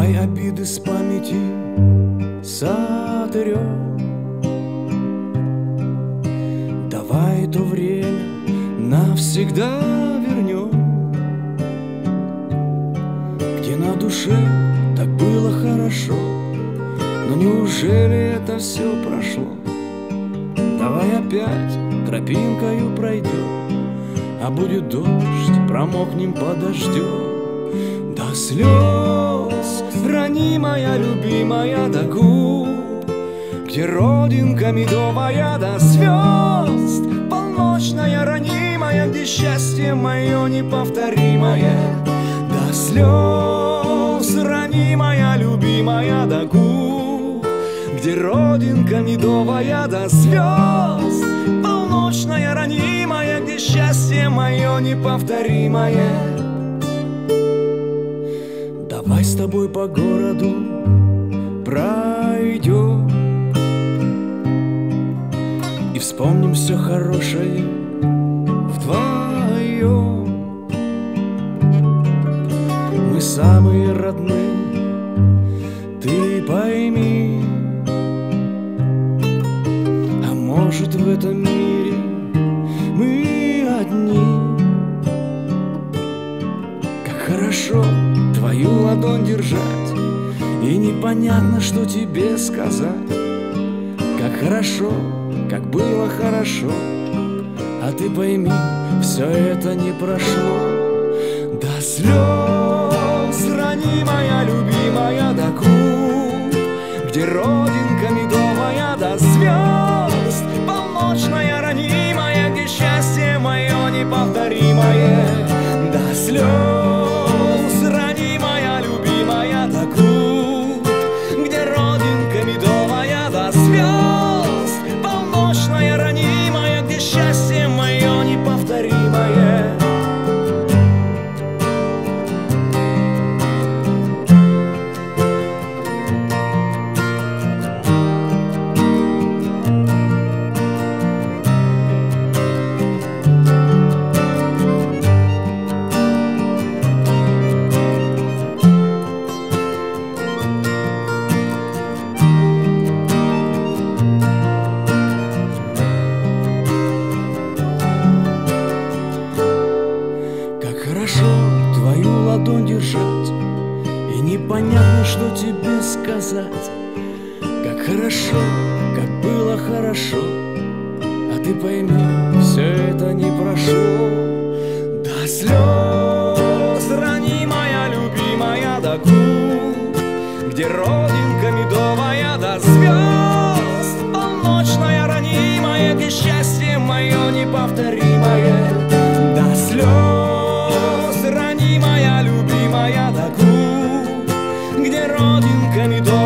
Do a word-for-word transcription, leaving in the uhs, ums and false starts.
Давай обиды с памяти сотрем, давай то время навсегда вернем, где на душе так было хорошо. Но неужели это все прошло? Давай опять тропинкою пройдем, а будет дождь, промокнем подождем. До слез ранимая, любимая, до губ, где родинка медовая, до звезд полночная, ранимая, где счастье мое неповторимое. До слез ранимая, любимая, до губ, где родинка медовая, до звезд полночная, ранимая, где счастье мое неповторимое. Давай с тобой по городу пройдем и вспомним все хорошее вдвоем. Мы самые родные, ты пойми. А может, в этом мире мы одни? Как хорошо твою ладонь держать, и непонятно, что тебе сказать. Как хорошо, как было хорошо, а ты пойми, все это не прошло. До слез ранимая, любимая, до губ, где родинка медовая, до звезд полночная, ранимая, где счастье мое неповторимое. До слез ранимая, любимая, до губ, где родинка медовая, до звезд полночная, ранимая, где счастье мое неповторимое. Твою ладонь держать, и непонятно, что тебе сказать. Как хорошо, как было хорошо, а ты пойми, все это не прошло. До слез ранимая, любимая, до губ, где родинка медовая, до звезд полночная, ранимая, где счастье мое неповторимое. До слез ранимая, любимая, до губ, где родинка медовая,